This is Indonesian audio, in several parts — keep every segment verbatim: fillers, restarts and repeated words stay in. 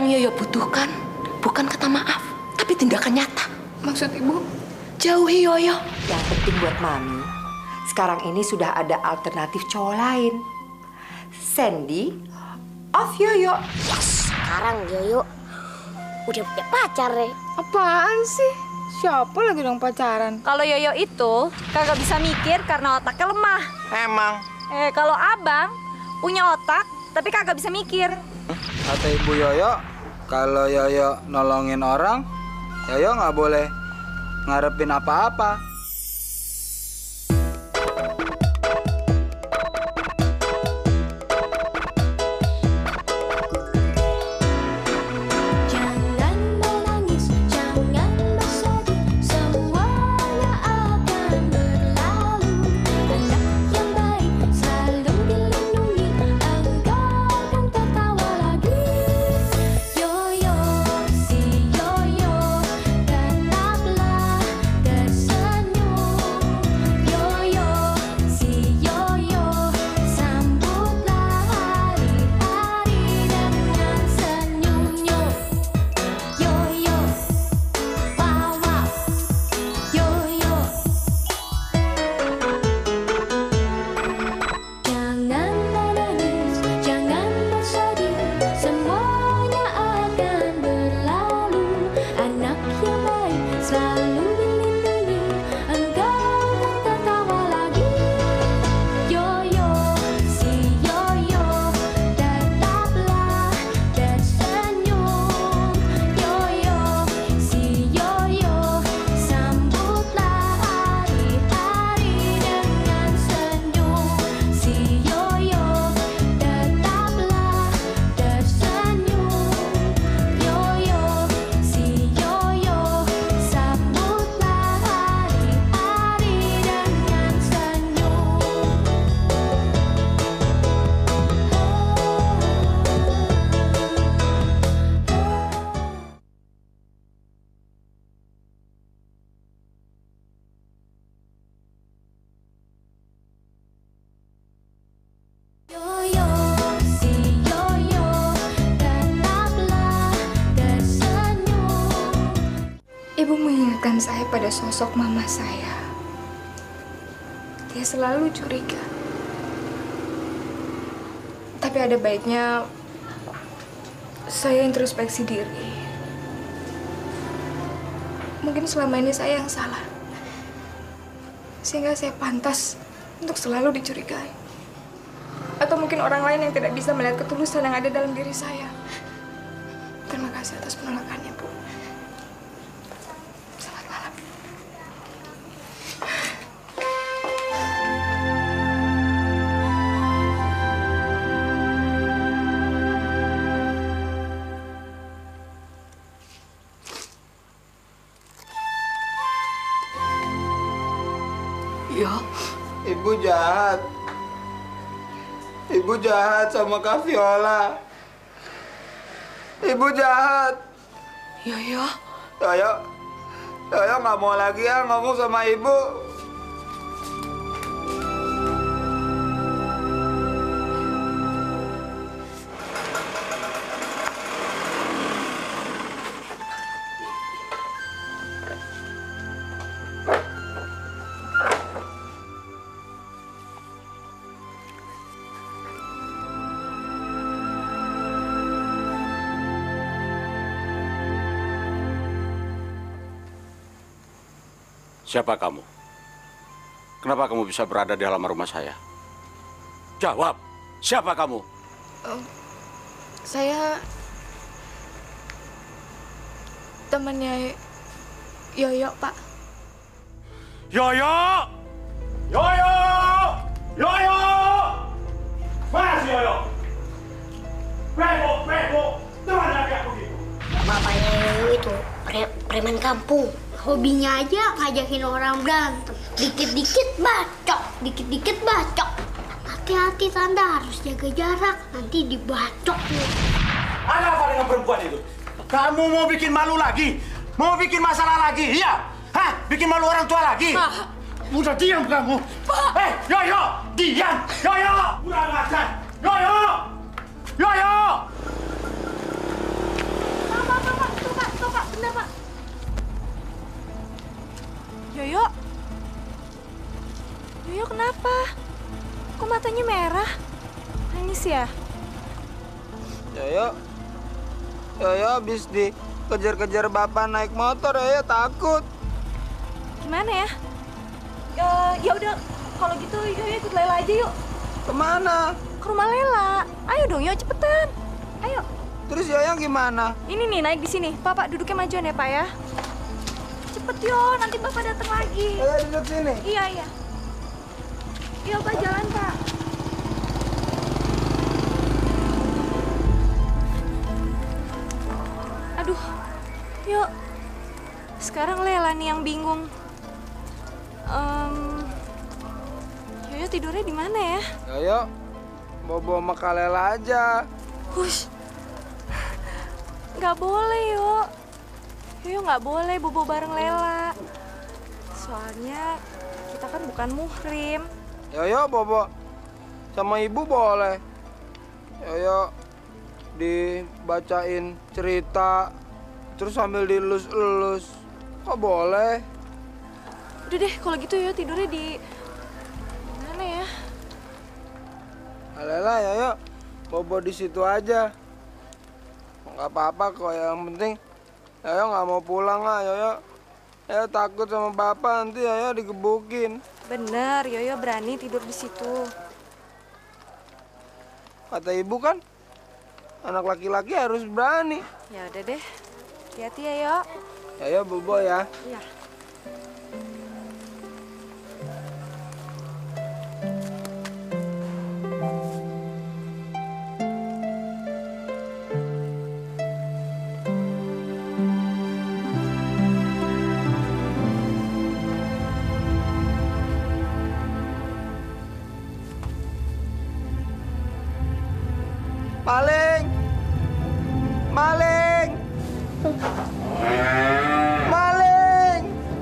Yang Yoyo butuhkan bukan kata maaf, tapi tindakan nyata. Maksud Ibu? Jauhi Yoyo. Yang penting buat Mami, sekarang ini sudah ada alternatif cowok lain. Sandy of Yoyo. Yes, sekarang Yoyo udah punya pacar deh. Apaan sih? Siapa lagi dong pacaran? Kalau Yoyo itu kagak bisa mikir karena otaknya lemah. Emang? Eh, kalau abang punya otak tapi kagak bisa mikir. Kata Ibu Yoyo, kalau Yoyo nolongin orang, Yoyo nggak boleh ngarepin apa-apa. Ibu mengingatkan saya pada sosok mama saya. Dia selalu curiga. Tapi ada baiknya saya introspeksi diri. Mungkin selama ini saya yang salah. Sehingga saya pantas untuk selalu dicurigai. Atau mungkin orang lain yang tidak bisa melihat ketulusan yang ada dalam diri saya. Terima kasih atas penolakannya, Bu. Selamat malam. Yo, Ibu jahat. Ibu jahat sama Kak Viola. Ibu jahat. Yoyo. Yoyo, Yoyo nggak mau lagi ya ngomong sama Ibu. Siapa kamu? Kenapa kamu bisa berada di halaman rumah saya? Jawab, siapa kamu? Oh, saya temannya Yoyo, Pak. Yoyo! Yoyo! Yoyo! Mana si Yoyo? Bebo, bebo, teman lagi aku gitu. Bapaknya Yoyo itu pre preman kampung. Hobinya aja ngajakin orang berantem. Dikit-dikit bacok, dikit-dikit bacok. Hati-hati Tante, harus jaga jarak. Nanti dibacok nih. Ada apa dengan perempuan itu? Kamu mau bikin malu lagi? Mau bikin masalah lagi? Iya? Hah? Bikin malu orang tua lagi? Pak. Udah diam kamu. Pak. Eh, Yoyo, diam. Yoyo, udah ngajar. Yoyo, Yoyo. kenapa? Kok matanya merah? Nangis ya? Yoyo, Yoyo habis dikejar-kejar bapak naik motor, Yoyo takut. Gimana ya? Ya, ya udah, kalau gitu Yoyo ikut Lela aja yuk. Kemana? Ke rumah Lela. Ayo dong, Yo, cepetan. Ayo. Terus Yoyo gimana? Ini nih, naik di sini. Bapak duduknya majuan ya, Pak ya. Cepet yo, nanti Bapak datang lagi. Yoyo duduk sini. Iya, iya. Iya, Pak, jalan, Pak. Aduh, yuk. Sekarang Lela nih yang bingung. Um, Yoyo tidurnya di mana ya? Yoyo, bobo sama Kak Lela aja. Hush. Nggak boleh, Yo. Yoyo nggak boleh bobo bareng Lela. Soalnya kita kan bukan muhrim. Yoyo bobo sama ibu boleh. Yoyo dibacain cerita, terus sambil dilus-elus. Kok boleh? Udah deh, kalau gitu Yoyo tidurnya di mana ya? Alela, Yoyo bobo di situ aja. Nggak apa-apa kok, yang penting Yoyo nggak mau pulang lah, Yoyo. Yoyo takut sama bapak, nanti Yoyo digebukin. Bener, Yoyo berani tidur di situ. Kata ibu kan, anak laki-laki harus berani. Ya udah deh, hati-hati ya, Yo. Yoyo bobo ya. Iya. Maling! Maling! Maling!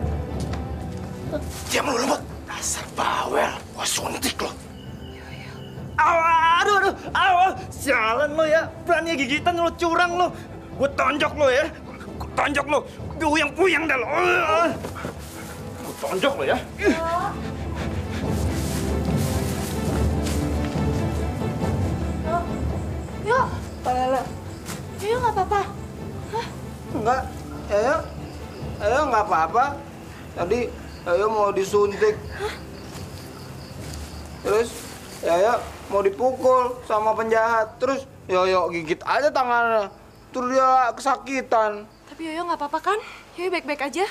Diam lu lembut. Dasar bawel. Gua suntik lo. Aduh, aduh, aduh, aduh. Sialan lo ya. Berani gigitan lo, curang lo. Gua tonjok lo ya. Gua tonjok lo. Puyang-puyang dah lo. Gua tonjok lo ya. Yo, Lela. Yoyo nggak apa-apa. Hah? Enggak, Yoyo. Yoyo nggak apa-apa. Tadi Yoyo mau disuntik. Hah? Terus Yoyo mau dipukul sama penjahat. Terus Yoyo gigit aja tangannya. Terus dia kesakitan. Tapi Yoyo nggak apa-apa kan? Yoyo baik-baik aja.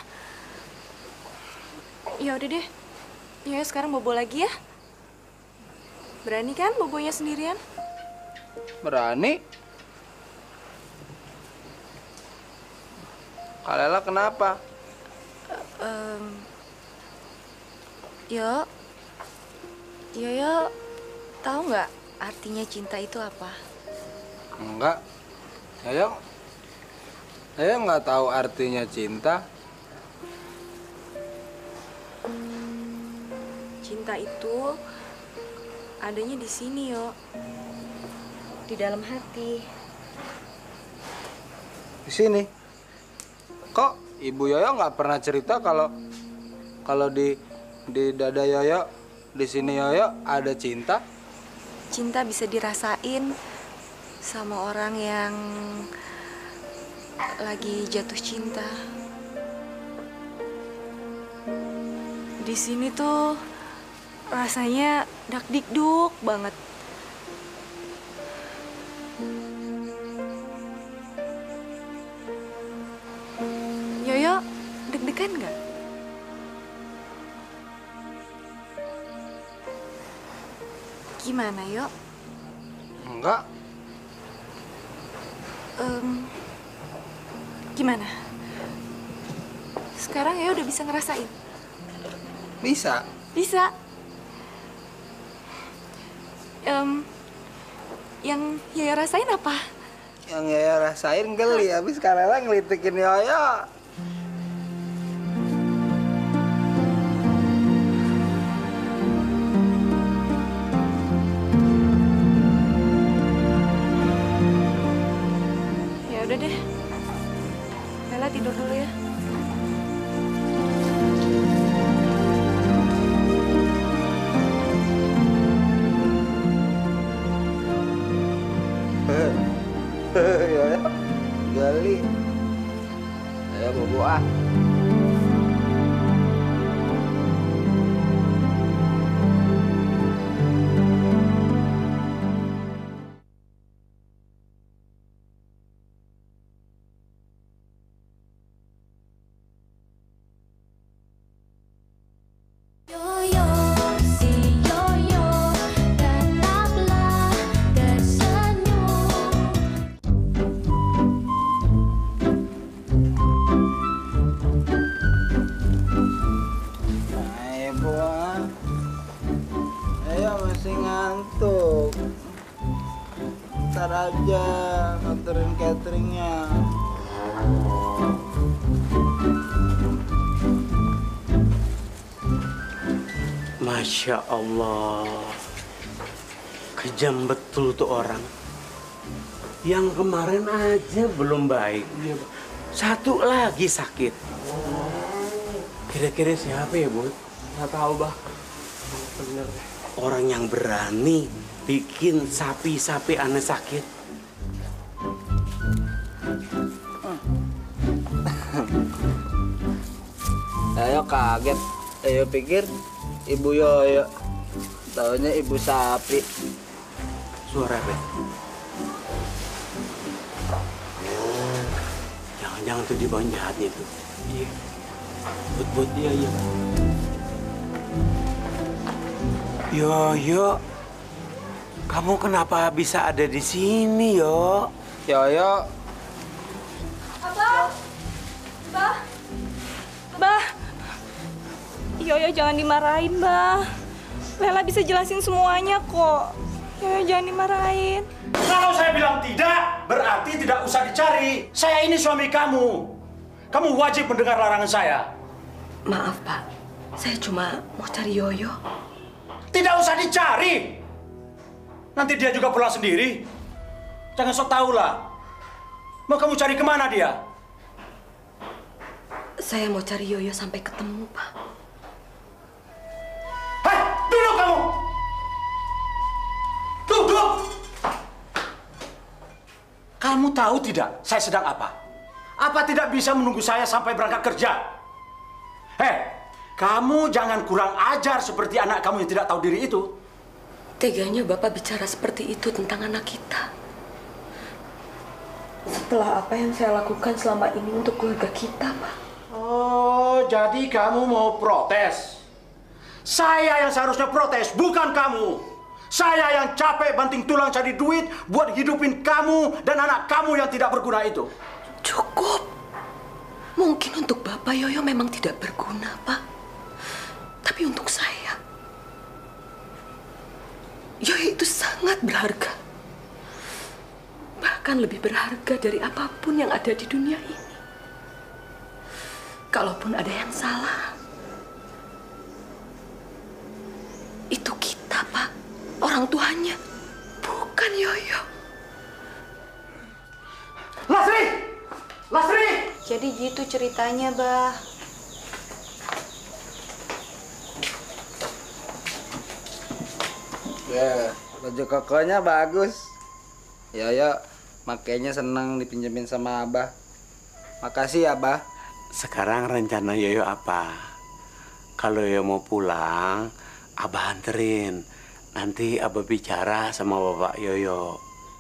Ya udah deh. Yoyo sekarang bobo lagi ya. Berani kan bobonya sendirian? Berani? Kak Lela kenapa? Um, Yo, Yoyo tahu nggak artinya cinta itu apa? Enggak. Yoyo, Yoyo nggak tahu artinya cinta. Cinta itu adanya di sini, Yo. Di dalam hati. Di sini. Kok Ibu Yoyo nggak pernah cerita kalau kalau di di dada Yoyo, di sini Yoyo ada cinta? Cinta bisa dirasain sama orang yang lagi jatuh cinta. Di sini tuh rasanya dak-dikduk banget. Yoyo, deg-degan nggak? Gimana, Yo? Enggak. Um, gimana? Sekarang Yoyo udah bisa ngerasain? Bisa. Bisa. Um, yang Yoyo rasain apa? Yang Yoyo rasain geli, habis Kak Lela ngelitikin Yoyo. Ya udah deh. Lela tidur dulu ya. Ayo bobo ah. Ntar aja nganterin cateringnya. Masya Allah, kejam betul tuh orang. Yang kemarin aja belum baik, satu lagi sakit. Kira-kira siapa ya, Bu? Nggak tahu, Bah. Bener. Orang yang berani bikin sapi-sapi aneh sakit. Ayo kaget, ayo pikir Ibu Yoyo, taunya Ibu Sapi. Suara apa? Jangan-jangan tuh di bawah jahatnya tuh. Iya. Buat-buat dia, iya. Yoyo, kamu kenapa bisa ada di sini, Yo? Yoyo. Abah, Bah, Bah, Yoyo jangan dimarahin, Bah. Lela bisa jelasin semuanya kok. Yoyo jangan dimarahin. Kalau saya bilang tidak, berarti tidak usah dicari. Saya ini suami kamu. Kamu wajib mendengar larangan saya. Maaf, Pak. Saya cuma mau cari Yoyo. Tidak usah dicari. Nanti dia juga pulang sendiri. Jangan sok tahu lah. Mau kamu cari kemana dia? Saya mau cari Yoyo sampai ketemu, Pak. Hei, duduk kamu! Duduk! Kamu tahu tidak saya sedang apa? Apa tidak bisa menunggu saya sampai berangkat kerja? Hei, kamu jangan kurang ajar seperti anak kamu yang tidak tahu diri itu. Teganya Bapak bicara seperti itu tentang anak kita. Setelah apa yang saya lakukan selama ini untuk keluarga kita, Pak. Oh, jadi kamu mau protes? Saya yang seharusnya protes, bukan kamu. Saya yang capek banting tulang cari duit buat hidupin kamu dan anak kamu yang tidak berguna itu. Cukup. Mungkin untuk Bapak Yoyo memang tidak berguna, Pak. Tapi untuk saya, Yoyo itu sangat berharga. Bahkan lebih berharga dari apapun yang ada di dunia ini. Kalaupun ada yang salah, itu kita, Pak. Orang tuanya, bukan Yoyo. Lasri! Lasri! Jadi gitu ceritanya, Bah. Ya, baju kokonya bagus. Yoyo, makanya senang dipinjemin sama Abah. Makasih ya, Abah. Sekarang rencana Yoyo apa? Kalau Yoyo mau pulang, Abah anterin. Nanti Abah bicara sama Bapak Yoyo.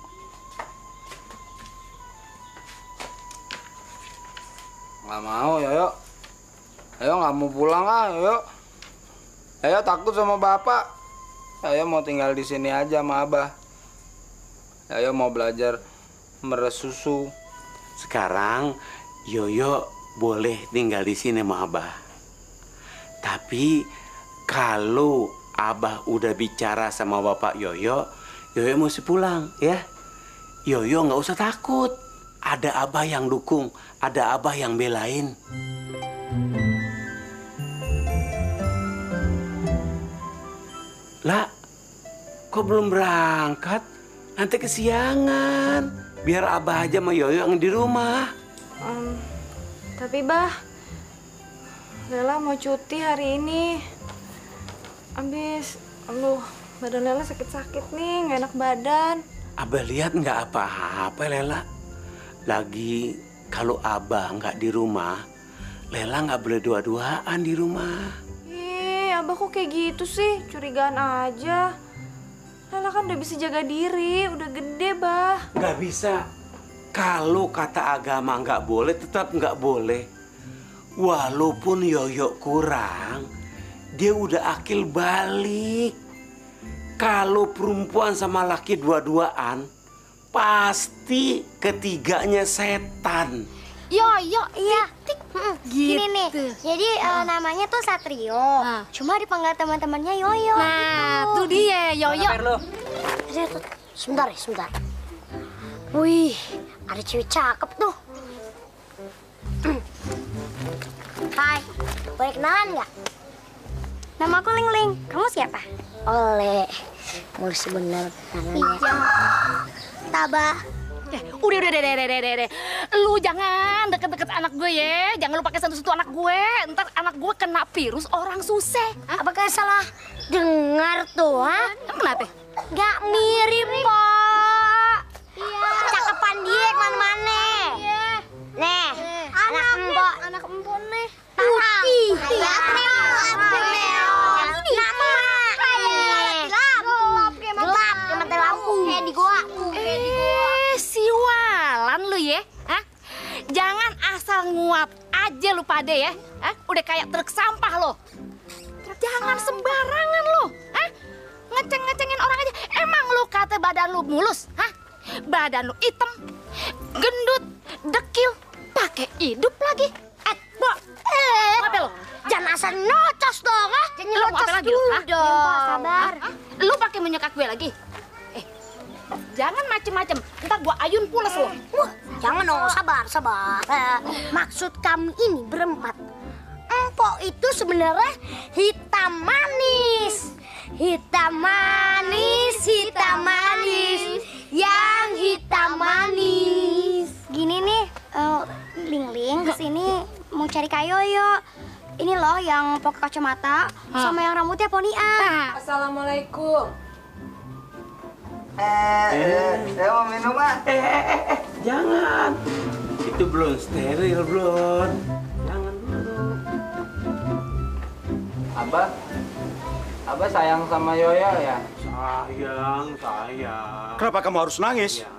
Nggak mau, Yoyo. Yoyo nggak mau pulang ah, Yoyo. Yoyo takut sama Bapak. Yoyo mau tinggal di sini aja sama Abah. Yoyo mau belajar meres susu. Sekarang Yoyo boleh tinggal di sini sama Abah. Tapi kalau Abah udah bicara sama Bapak Yoyo, Yoyo mesti pulang ya. Yoyo nggak usah takut. Ada Abah yang dukung, ada Abah yang belain. Lah, kok belum berangkat? Nanti kesiangan. Biar Abah aja sama Yoyo yang di rumah. Um, tapi Bah, Lela mau cuti hari ini. Abis, aduh, badan Lela sakit-sakit nih, nggak enak badan. Abah lihat nggak apa-apa, Lela. Lagi kalau Abah nggak di rumah, Lela nggak boleh dua-duaan di rumah. Ih, Abah kok kayak gitu sih? Curigaan aja. Lela kan udah bisa jaga diri, udah gede, Bah. Nggak bisa. Kalau kata agama nggak boleh, tetap nggak boleh. Walaupun Yoyo kurang, dia udah akil balik. Kalau perempuan sama laki dua-duaan, pasti ketiganya setan. Yoyo, iya. Gitu. Gini nih, jadi uh, namanya tuh Satrio. Uh. Cuma dipanggil teman-temannya Yoyo. Nah, gitu. Tuh dia, Yoyo. Sebentar ya, sebentar. Wih, ada cewek cakep tuh. Hai, boleh kenalan nggak? Nama aku Ling Ling. Kamu siapa? Oleh. Mulus bener namanya. Tabah. Eh, udah, udah, udah, udah, udah, udah, udah. Lu jangan deket-deket anak gue ya. Jangan lu pakai sentuh-sentuh anak gue. Ntar anak gue kena virus orang susah. Hah? Apakah salah dengar tuh, ha? Emang kenapa? Gak mirip, Pak. Iya. Cakepan dia kemana-mana. Iya. Nih, anak empok. Anak empok nih. Putih. Kayak Neo. Nama. Gelap. Gelap. Kayak mati lampu. Kayak di gua. Kayak di gua. Eh, siwalan lu ya. Hah? Jangan asal nguap aja lu pade ya. Hah? Udah kayak truk sampah lo. Jangan sembarangan lo. Hah? Ngeceng-ngecengin orang aja. Emang lu kata badan lu mulus? Hah? Badan lu hitam, gendut, dekil, pakai hidup lagi. Eh, Bo. Eh. Ngapain lo? Jangan asal nocos dong, ha? Jangan Lu nocos ngapain lagi? dulu Hah? dong. Sabar. Hah? Lu pakai menyekat gue lagi? Eh, jangan macem-macem. Ntar gua ayun pules lo. Wah, jangan dong, sabar, sabar. Eh, maksud kami ini berempat. Empok itu sebenarnya hitam manis. Hitam manis, hitam manis. Yang hitam manis. Gini nih, uh, Ling Ling kesini mau cari Kak Yoyo. Ini loh yang pakai kacamata sama yang rambutnya ponian. Assalamualaikum. Eh, eh, saya mau minum ah. Eh, eh, eh, eh, jangan. Itu belum steril, belum. Jangan dulu. Abah, Abah sayang sama Yoyo ya? Sayang, sayang. Kenapa kamu harus nangis? Sayang.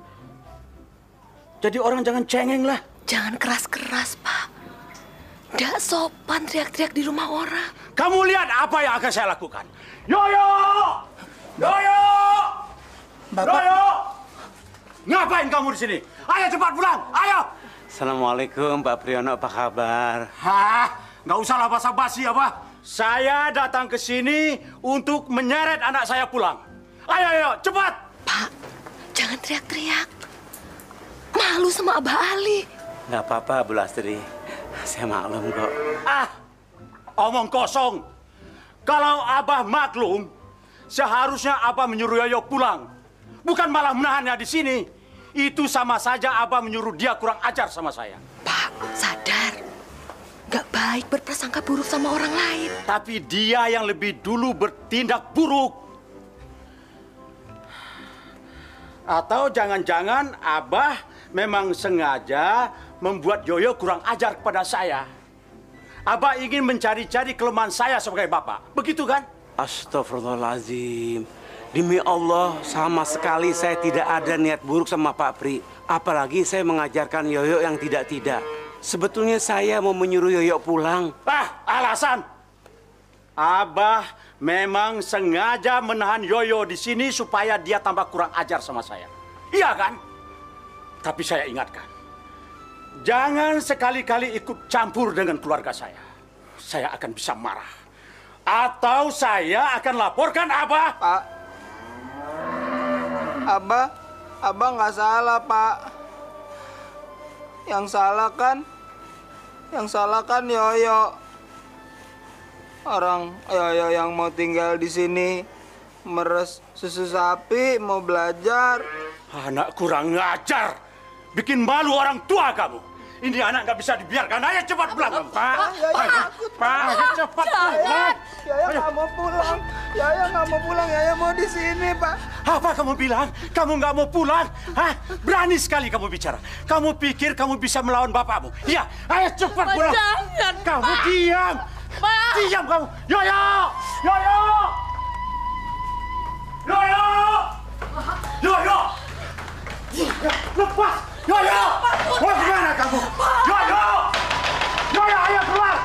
Jadi orang jangan cengeng lah. Jangan keras-keras, Pak. Nggak sopan teriak-teriak di rumah orang. Kamu lihat apa yang akan saya lakukan. Yoyo! Yoyo! Bapak. Yoyo! Ngapain kamu di sini? Ayo cepat pulang, ayo! Assalamualaikum, Pak Priyono, apa kabar? Hah? Nggak usah lah basa-basi apa? Saya datang ke sini untuk menyeret anak saya pulang. Ayo, ayo, cepat! Pak, jangan teriak-teriak. Malu sama Abah Ali. Nggak apa-apa, Bu Lastri. Saya maklum kok. Ah, omong kosong. Kalau Abah maklum, seharusnya Abah menyuruh Yoyo pulang. Bukan malah menahannya di sini. Itu sama saja Abah menyuruh dia kurang ajar sama saya. Pak, sadar. Nggak baik berprasangka buruk sama orang lain. Tapi dia yang lebih dulu bertindak buruk. Atau jangan-jangan Abah memang sengaja membuat Yoyo kurang ajar kepada saya. Abah ingin mencari-cari kelemahan saya sebagai bapak. Begitu kan? Astagfirullahaladzim. Demi Allah, sama sekali saya tidak ada niat buruk sama Pak Pri. Apalagi saya mengajarkan Yoyo yang tidak-tidak. Sebetulnya saya mau menyuruh Yoyo pulang. Ah, alasan. Abah memang sengaja menahan Yoyo di sini supaya dia tambah kurang ajar sama saya. Iya kan? Tapi saya ingatkan. Jangan sekali-kali ikut campur dengan keluarga saya. Saya akan bisa marah. Atau saya akan laporkan Abah. Pak, Abah, Abah nggak salah, Pak. Yang salah kan, yang salah kan Yoyo. Orang Yoyo yang mau tinggal di sini, meres susu sapi, mau belajar. Anak kurang ngajar. Bikin malu orang tua kamu. Ini anak nggak bisa dibiarkan. Ayo cepat pulang, Pak. Pak, Ayo, Pak, ayo cepat pulang. Yaya nggak mau pulang. Yaya nggak mau pulang. Yaya mau di sini, Pak. Apa kamu bilang? Kamu nggak mau pulang? Hah? Berani sekali kamu bicara. Kamu pikir kamu bisa melawan bapakmu? Iya, ayo cepat pulang. Jangan, Kamu Pak. diam. Pak. Diam kamu. Yoyo! Yoyo! Yoyo! Yoyo! Lepas! Yoyo! Mau kemana kamu? Yoyo! Yoyo, ayo keluar!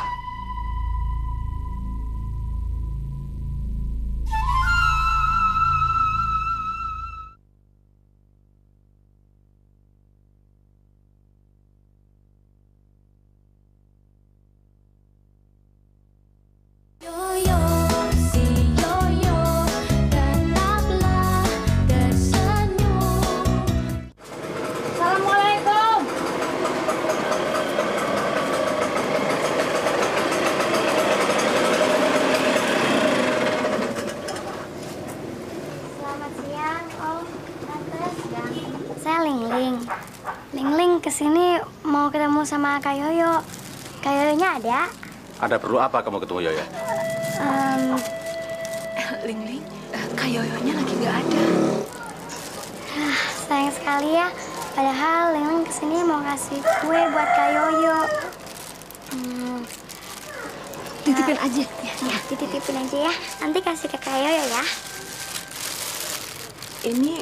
Yoyo, si Yoyo, tetaplah tersenyum. Assalamualaikum. Selamat siang, Om, Tante, dan saya Lingling. Lingling kesini mau ketemu sama Kak Yoyo. Kak Yoyonya ada? Ada perlu apa kamu ketemu Yoyo? Um, Ling-Ling, eh, Kak Yoyonya lagi nggak ada. sayang sekali ya. Padahal Lingling kesini mau kasih kue buat Kak Yoyo. Hmm, Titipin aja. ya, ya, dititipin aja ya. Nanti kasih ke Kak Yoyo ya. Ini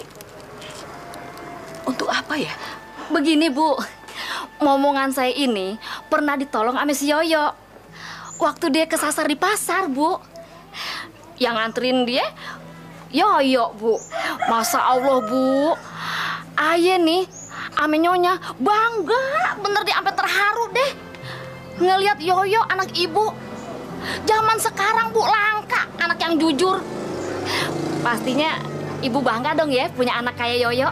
untuk apa ya? Begini, Bu. Momongan saya ini pernah ditolong sama si Yoyo. Waktu dia kesasar di pasar, Bu. Yang nganterin dia Yoyo, Bu. Masa Allah, Bu. Aye nih, ame nyonya bangga bener deh, sampai terharu deh ngelihat Yoyo anak ibu. Zaman sekarang, Bu, langka anak yang jujur. Pastinya ibu bangga dong ya punya anak kayak Yoyo.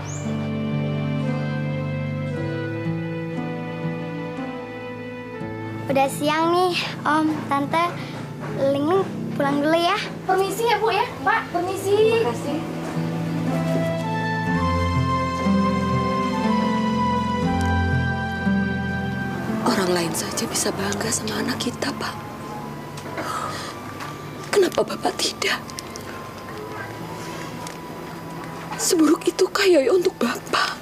Udah siang nih, Om, Tante. Lingling pulang dulu ya. Permisi ya, Bu ya. Pak, permisi. Terima kasih. Orang lain saja bisa bangga sama anak kita, Pak. Kenapa Bapak tidak? Seburuk itu Kak Yoyo untuk Bapak.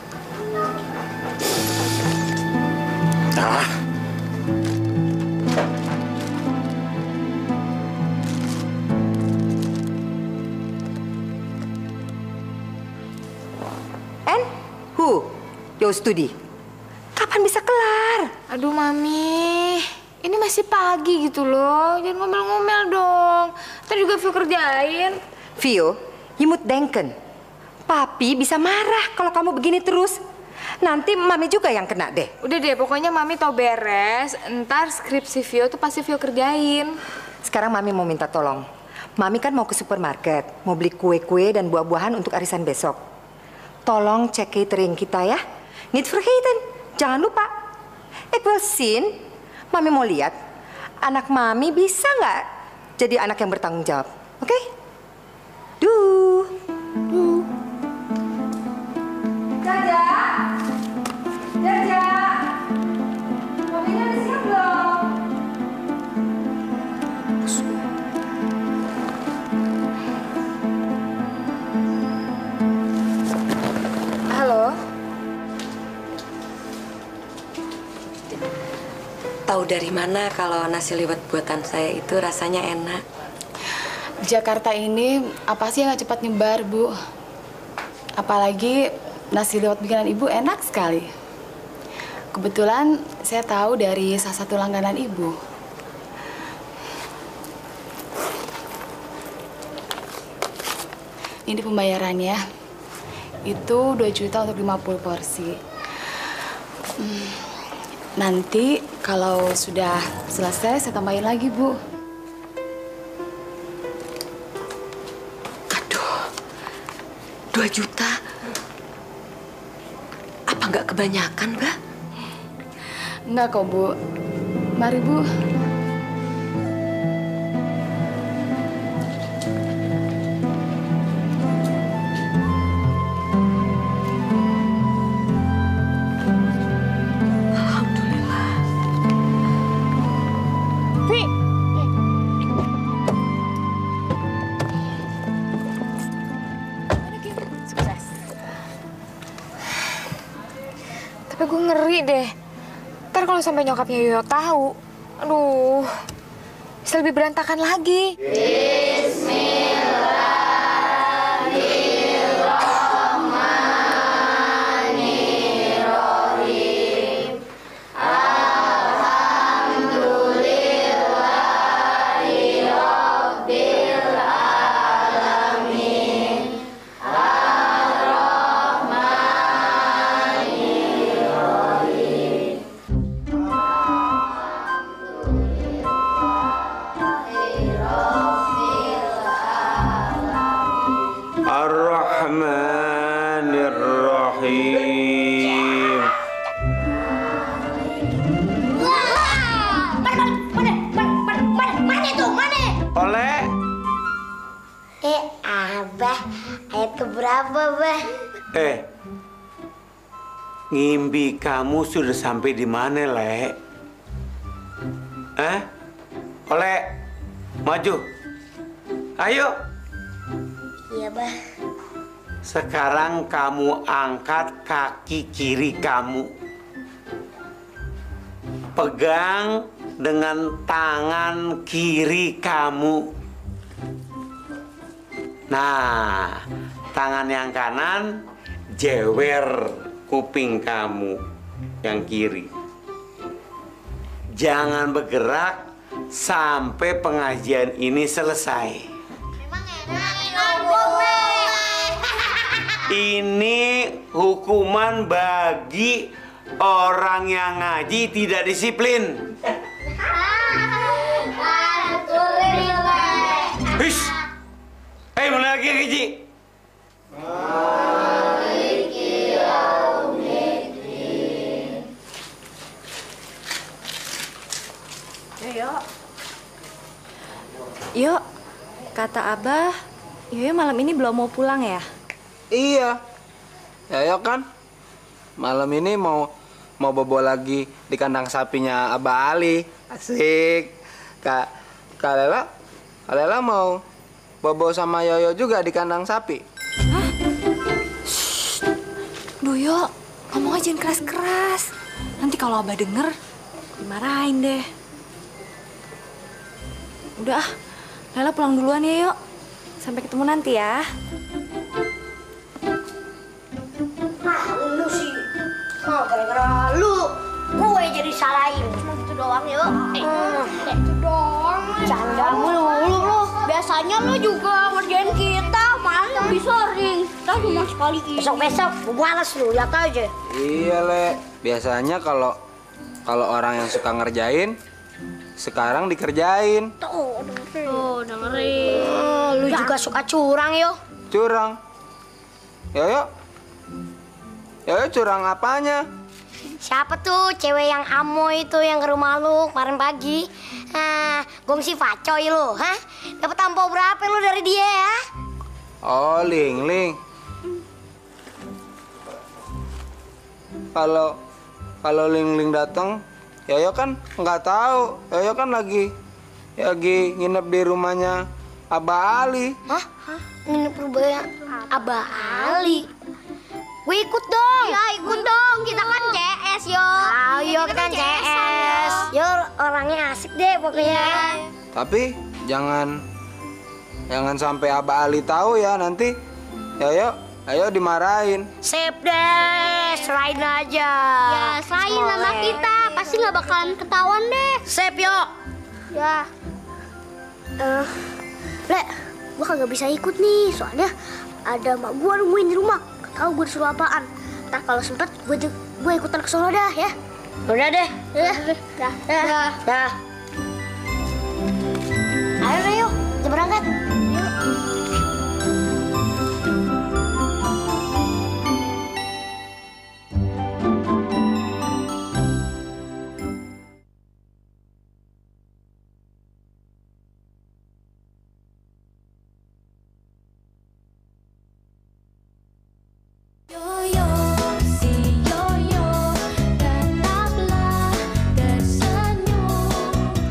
Ah. And who? Yo studi. Kapan bisa kelar? Aduh, Mami. Ini masih pagi gitu loh. Jangan ngomel-ngomel dong. Ntar juga Vio kerjain. Vio, you moet denken. Papi bisa marah kalau kamu begini terus. Nanti Mami juga yang kena deh. Udah deh, pokoknya Mami tau beres. Ntar skripsi Vio tuh pasti Vio kerjain. Sekarang Mami mau minta tolong. Mami kan mau ke supermarket, mau beli kue-kue dan buah-buahan untuk arisan besok. Tolong cek catering kita ya. Niet vergeten, jangan lupa. Ik wil zien, Mami mau lihat anak Mami bisa nggak jadi anak yang bertanggung jawab. Oke? Okay? Duh. Duh. Jaja. Jaja. Maminya udah siap belum? Halo. Tahu dari mana kalau nasi liwet buatan saya itu rasanya enak? Jakarta ini apa sih yang nggak cepat nyebar, Bu? Apalagi nasi liwet bikinan Ibu enak sekali. Kebetulan saya tahu dari salah satu langganan Ibu. Ini pembayarannya. Itu dua juta untuk lima puluh porsi. Hmm, nanti kalau sudah selesai saya tambahin lagi, Bu. Aduh, dua juta. Apa nggak kebanyakan, Mbak? Enggak kok, Bu. Mari, Bu. Alhamdulillah. ngeri deh. Ntar kalau sampai nyokapnya Yoyo tahu, aduh, bisa lebih berantakan lagi. Bismillahirrahmanirrahim. Alhamdulillahirabbil alamin. Ar-Rahmanirrahim. Ar-Rahmanirrahim. Mana tuh? Mana? Oleh Eh, Abah, ayat keberapa, Bah? eh ngimpi kamu sudah sampai di mana, Le? Eh? Oleh maju. Ayo. Iya, Bah. Sekarang kamu angkat kaki kiri kamu. Pegang dengan tangan kiri kamu. Nah, tangan yang kanan jewer kuping kamu yang kiri. Jangan bergerak sampai pengajian ini selesai. Ini hukuman bagi orang yang ngaji tidak disiplin. Hish! Hei, mulai lagi ngaji. Yoyo. Yo, kata Abah, Yoyo malam ini belum mau pulang ya? Iya. Yoyo kan malam ini mau mau bobo lagi di kandang sapinya Abah Ali. Asik. Kak Kak Lela, Kak Lela mau bobo sama Yoyo juga di kandang sapi. Hah? Shh. Duh, Yo, ngomong aja jangan keras-keras. Nanti kalau Abah denger, dimarahin deh. Udah, Lela pulang duluan ya, Yo. Sampai ketemu nanti ya. Ah, lu sih. Oh, gara-gara lu, gue jadi salahin. Cuma gitu doang, yuk. Eh, gitu doang. Canda mulu lu. Biasanya lu juga ngerjain kita, malah lebih sering. Kita cuma sekali ini. Besok-besok, gue balas lu, lihat aja. Iya, Le. Biasanya kalau kalau orang yang suka ngerjain, sekarang dikerjain. Tuh, dengerin. Tuh, dengerin. Oh, lu juga suka curang, yo. Curang. Yoyo. Yoyo curang apanya? Siapa tuh cewek yang amoy itu yang ke rumah lu kemarin pagi? Nah, gongsi pacoy lu, hah? Dapat tampau berapa lu dari dia ya? Oh, Ling Ling. Kalau kalau Ling Ling datang, Yoyo kan nggak tahu. Yoyo kan lagi lagi nginep di rumahnya Abah Ali. Hah? Nginep rumahnya Abah Ali? Gue ikut dong. Ya ikut dong. Kita kan C S yo. Ayo kita kan C S. Yo orangnya asik deh pokoknya. Tapi jangan jangan sampai Abah Ali tahu ya, nanti Yoyo Yoyo dimarahin. Sip deh, serahin aja. Ya serahin sama kita, pasti nggak bakalan ketahuan deh. Sip yo. Ya. Eh, Le, gua kagak bisa ikut nih, soalnya ada mak gua nungguin di rumah. Gak tau gue disuruh apaan. Ntar kalau sempet gue gue ikutan ke sono dah ya. Udah deh. Ya. Dah. Dah. Dah. Ayo deh yuk, kita berangkat. Yoyo, si Yoyo, genaplah tersenyum.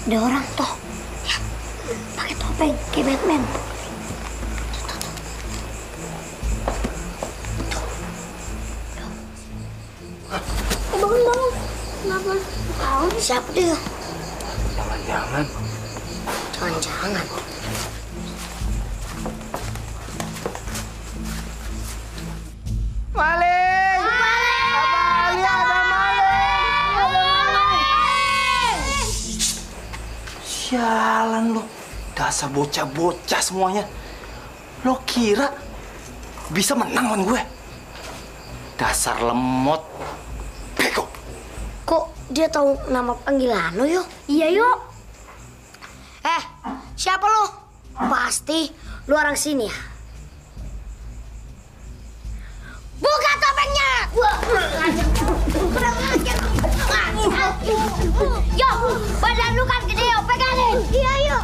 Ada orang toh. Lihat, pakai topeng kayak Batman. Eh, bangun, bangun. Kenapa? Tahu siapa dia? Jangan-jangan. Jangan-jangan. Maling! Maling! Ada maling! Ada maling! Sialan lo, dasar bocah-bocah semuanya. Lo kira bisa menang lawan gue? Dasar lemot. Bego. Kok dia tahu nama panggilan lo, Yo? Iya, Yo. Eh, siapa lo? Pasti lu orang sini ya? Buka topengnya! Kurang ajar. Yo, badan lu kan gede, Yo. Pegangin. Iya, Yo.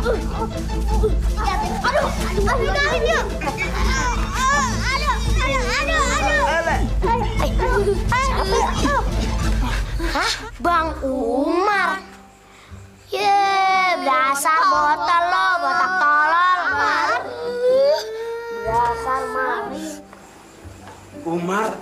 Aduh, aduh, pegangin, Yo. Aduh, aduh, aduh, aduh. Hah? Bang Umar? Ye, dasar botol lo, botak tolol. Dasar mami. Umar,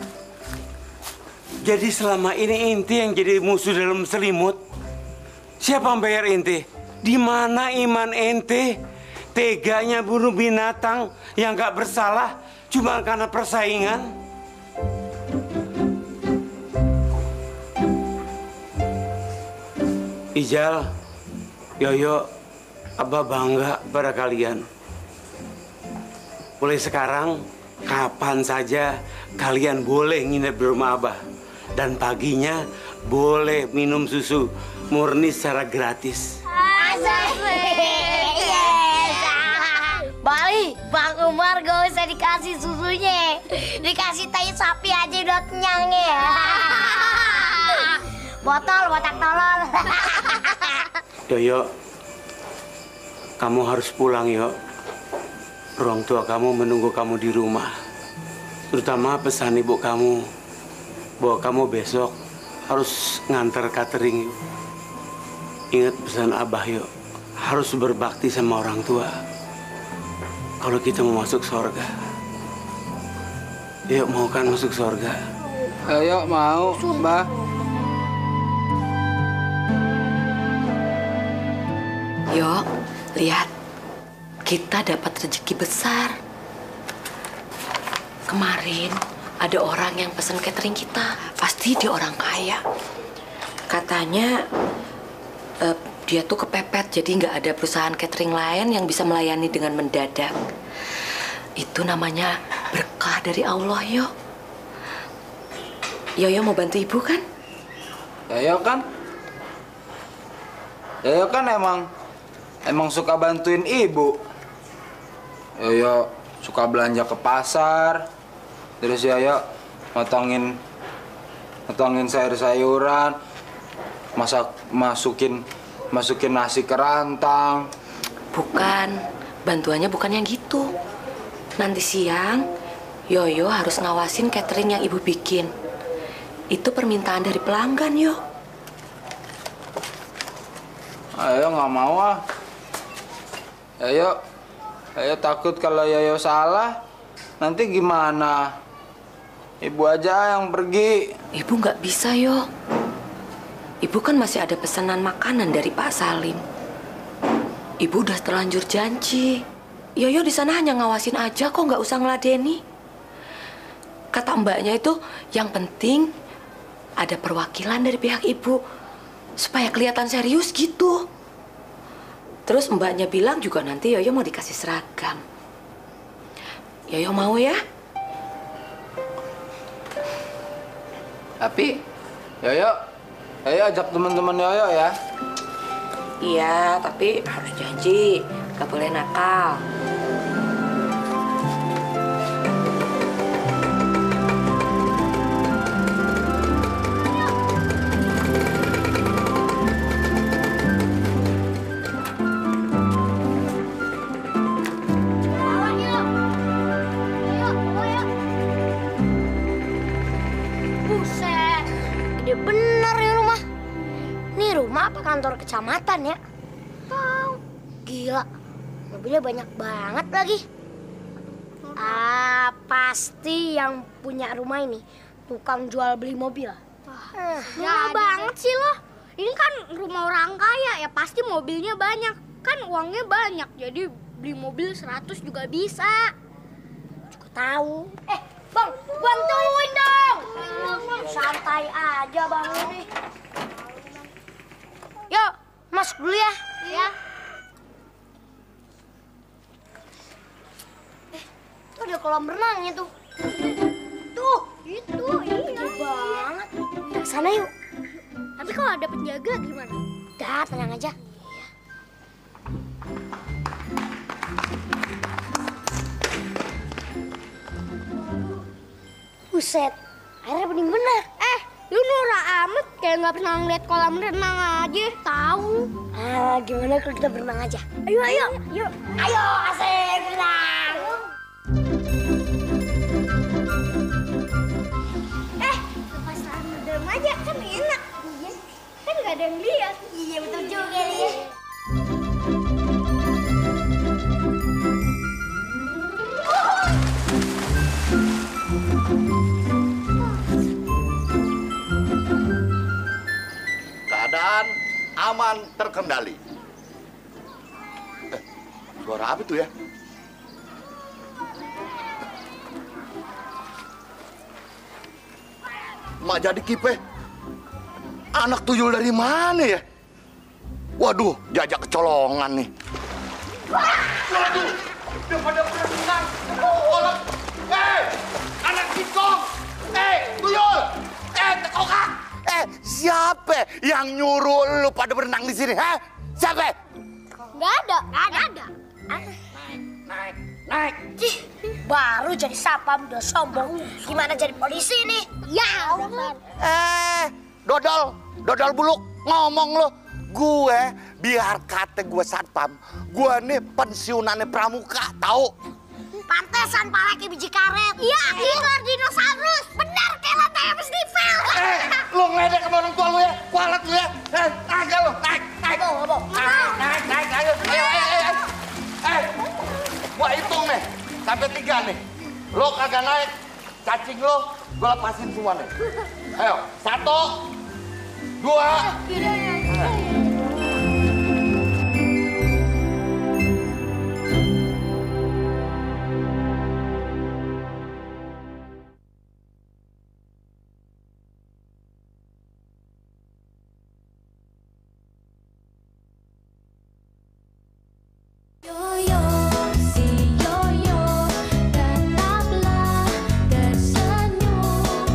jadi selama ini inti yang jadi musuh dalam selimut? Siapa yang bayar inti? Di mana iman ente? Teganya bunuh binatang yang gak bersalah cuma karena persaingan? Ijal, Yoyo, Abah bangga pada kalian. Mulai sekarang, kapan saja kalian boleh nginep di rumah Abah. Dan paginya boleh minum susu murni secara gratis. Bali, Bang Umar gak usah dikasih susunya. Dikasih tai sapi aja udah kenyang ya. Botol, botak tolol. Yoyo, kamu harus pulang, Yo. Orang tua kamu menunggu kamu di rumah. Terutama pesan ibu kamu bahwa kamu besok harus ngantar catering, Yo. Ingat pesan Abah, Yo. Harus berbakti sama orang tua. Kalau kita mau masuk surga. Yuk, mau kan masuk surga? Ayo, mau, Mbah. Yo, lihat. Kita dapat rezeki besar. Kemarin ada orang yang pesan catering kita. Pasti dia orang kaya. Katanya uh, dia tuh kepepet, jadi nggak ada perusahaan catering lain yang bisa melayani dengan mendadak. Itu namanya berkah dari Allah, Yo. Yoyo mau bantu ibu kan? Yoyo kan? Yoyo kan emang emang suka bantuin ibu. Yoyo suka belanja ke pasar. Terus Yoyo motongin motongin sayur-sayuran, masak masukin masukin nasi ke rantang. Bukan, bantuannya bukan yang gitu. Nanti siang, Yoyo harus ngawasin catering yang ibu bikin. Itu permintaan dari pelanggan, Yo. Ayo nggak mau ah. Ayo, ayo takut kalau Yoyo salah, nanti gimana? Ibu aja yang pergi. Ibu nggak bisa, Yo. Ibu kan masih ada pesanan makanan dari Pak Salim. Ibu udah terlanjur janji. Yoyo di sana hanya ngawasin aja kok, nggak usah ngeladeni. Kata mbaknya itu, yang penting ada perwakilan dari pihak ibu supaya kelihatan serius gitu. Terus mbaknya bilang juga nanti Yoyo mau dikasih seragam. Yoyo mau ya? Tapi Yoyo, Yoyo ajak teman-teman Yoyo ya. Iya, tapi harus janji, gak boleh nakal. Buset, gede bener ya rumah. Ini rumah apa kantor kecamatan ya? Gila, mobilnya banyak banget lagi. Ah, pasti yang punya rumah ini tukang jual beli mobil. Eh, Gila banget sih lo. Ini kan rumah orang kaya, ya pasti mobilnya banyak. Kan uangnya banyak, jadi beli mobil seratus juga bisa. Juga tahu. Eh, Bang, bantuin dong. Santai aja Bang ini. Yuk, masuk dulu ya. Iya. Eh, tuh ada kolam renangnya tuh. Tuh, itu, iya. Gede banget. Kita ke sana yuk. Tapi kalau ada penjaga gimana? Udah, tenang aja. Buset, airnya bening bener. Eh, lu norak amat kayak nggak pernah ngeliat kolam renang aja. Tahu? Ah, gimana kalau kita berenang aja? Ayo, ayo, yuk. Ayo, asik berenang. Eh, lepas tangan dalam aja kan enak. Iya, kan nggak ada yang lihat. Iya, betul juga ya. Keadaan aman terkendali. Eh, suara apa itu ya? Mak jadi kipe. Anak tuyul dari mana ya? Waduh, jajak kecolongan nih. Waduh, udah pada berenang. Oh, eh, anak singkong. Eh, tuyul. Eh, tekokak. Eh, siapa yang nyuruh lu pada berenang di sini, ha? Siapa? Nggak ada, nggak ada. Naik, naik. Cih, baru jadi sapam udah sombong. Gimana jadi polisi nih? Ya Allah. Eh, dodol, dodol buluk, ngomong lu. Gue, biar kata gue satpam, gue nih pensiunannya pramuka, tahu? Pantesan pala kayak biji karet. Iya, killer dinosaurus. Benar kayak lantai habis dipel. Eh, lu ngeledek sama orang tua lu ya, kualat lu ya. Eh, agak lu, naik, naik. Nggak mau, Naik, naik, naik, ayo, ayo, ayo, ayo. Eh, gua hitung nih, sampai tiga nih. Lu kagak naik, cacing lu, gua lepasin semua nih. Ayo, satu, dua. Yoyo, si Yoyo, tetaplah tersenyum.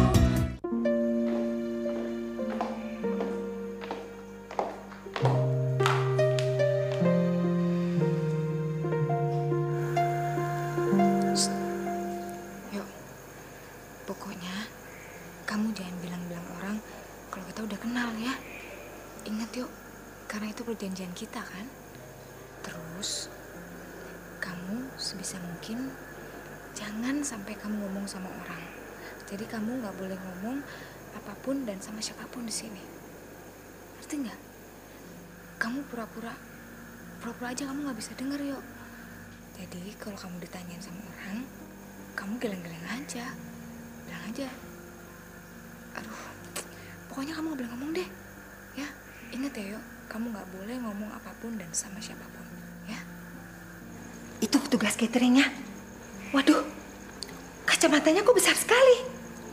Yuk, pokoknya kamu jangan bilang-bilang orang kalau kita udah kenal ya. Ingat yuk, karena itu perjanjian kita kan. Terus kamu sebisa mungkin jangan sampai kamu ngomong sama orang. Jadi kamu nggak boleh ngomong apapun dan sama siapapun di sini. Ngerti nggak? Kamu pura-pura, pura-pura aja kamu nggak bisa denger yuk. Jadi kalau kamu ditanyain sama orang, kamu geleng-geleng aja, bilang aja. Aduh, pokoknya kamu nggak boleh ngomong deh, ya. Ingat ya yuk, kamu nggak boleh ngomong apapun dan sama siapapun, ya. Itu petugas cateringnya. Waduh, kacamatanya kok besar sekali.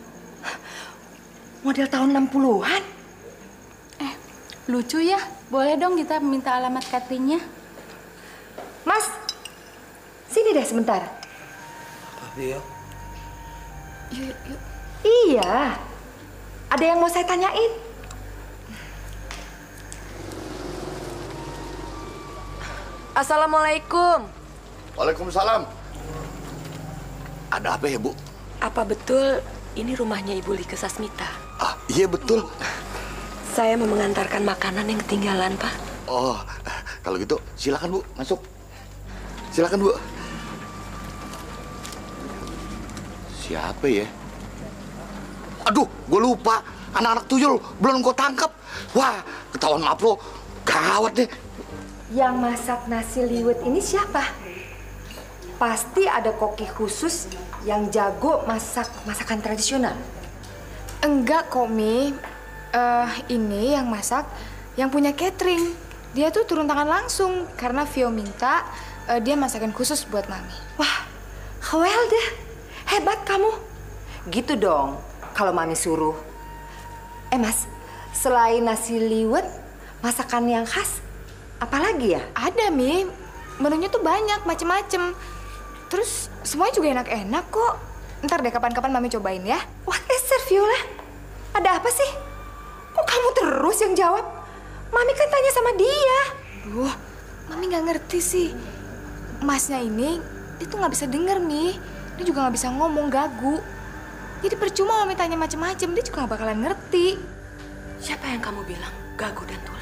Model tahun enam puluhan. Eh, lucu ya. Boleh dong kita minta alamat cateringnya? Mas, sini deh sebentar. Tapi ya. Yuk, yuk. Iya, ada yang mau saya tanyain. Assalamualaikum. Waalaikumsalam. Ada apa ya, Bu? Apa betul ini rumahnya Ibu Like Sasmita? Ah, iya betul. Saya mau mengantarkan makanan yang ketinggalan, Pak. Oh, kalau gitu silakan Bu, masuk. Silakan Bu. Siapa ya? Aduh, gue lupa. Anak-anak tuyul belum gue tangkap. Wah, ketahuan maaf lo. Gawat deh. Yang masak nasi liwet ini siapa? Pasti ada koki khusus yang jago masak masakan tradisional. Enggak kok, Mi. Eh, ini yang masak yang punya catering. Dia tuh turun tangan langsung karena Vio minta eh, dia masakin khusus buat Mami. Wah, well deh. Hebat kamu. Gitu dong kalau Mami suruh. Eh Mas, selain nasi liwet, masakan yang khas apalagi ya? Ada, Mi. Menunya tuh banyak, macem-macem. Terus semuanya juga enak-enak kok. Ntar deh kapan-kapan Mami cobain ya. What is it, Viola? Ada apa sih? Kok kamu terus yang jawab? Mami kan tanya sama dia. Duh, Mami nggak ngerti sih. Masnya ini, dia tuh nggak bisa denger, Mi. Dia juga nggak bisa ngomong, gagu. Jadi percuma Mami tanya macem-macem, dia juga nggak bakalan ngerti. Siapa yang kamu bilang gagu dan tulang?